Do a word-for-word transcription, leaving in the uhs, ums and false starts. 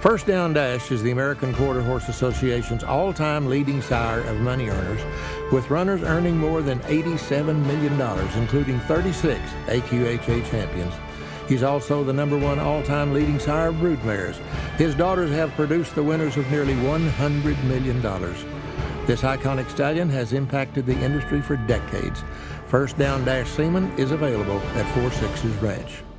First Down Dash is the American Quarter Horse Association's all-time leading sire of money earners, with runners earning more than eighty-seven million dollars, including thirty-six A Q H A champions. He's also the number one all-time leading sire of broodmares. His daughters have produced the winners of nearly one hundred million dollars. This iconic stallion has impacted the industry for decades. First Down Dash semen is available at Four Sixes Ranch.